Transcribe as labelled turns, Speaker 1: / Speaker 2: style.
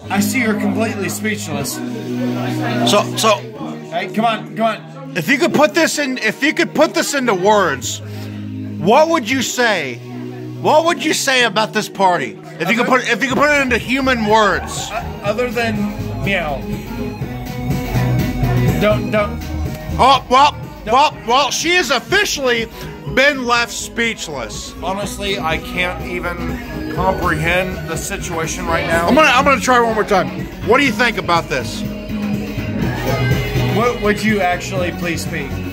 Speaker 1: I see you're completely speechless.
Speaker 2: So,
Speaker 1: Hey, come on.
Speaker 2: if you could put this into words, what would you say? What would you say about this party? If you could put it into human words.
Speaker 1: Other than meow. Don't.
Speaker 2: Oh, well, she has officially been left speechless.
Speaker 1: Honestly, I can't even comprehend the situation right now.
Speaker 2: I'm gonna try one more time. What do you think about this?
Speaker 1: Would you actually please speak?